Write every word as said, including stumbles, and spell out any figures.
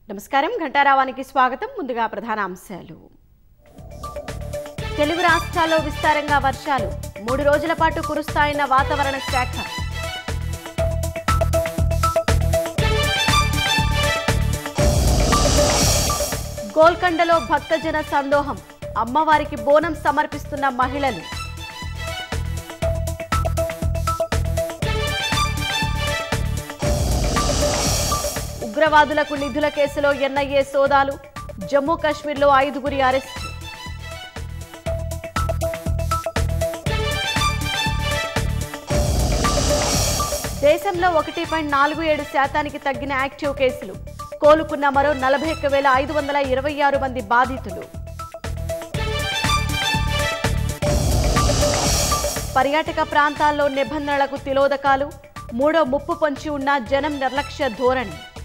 నమస్కారం ఘంటారావానికి స్వాగతం. ముందుగా ప్రధాన అంశాలు. తెలుగు రాష్ట్రాల్లో విస్తారంగా వర్షాలు మూడు రోజుల పాటు కురుస్తాయన్న వాతావరణ శాఖ. గోల్కొండలో భక్తజన సందోహం, అమ్మవారికి బోనం సమర్పిస్తున్న మహిళలు. ఉగ్రవాదులకు నిధుల కేసులో ఎన్ఐఏ సోదాలు, జమ్మూ కాశ్మీర్లో ఐదుగురి అరెస్టు. దేశంలో ఒకటి పాయింట్ నాలుగు ఏడు శాతానికి తగ్గిన యాక్టివ్ కేసులు, కోలుకున్న మరో నలభై ఒక్క వేల ఐదు వందల ఇరవై ఆరు మంది బాధితులు. పర్యాటక ప్రాంతాల్లో నిబంధనలకు తిలోదకాలు, మూడో ముప్పు పొంచి ఉన్న జనం నిర్లక్ష్య ధోరణి.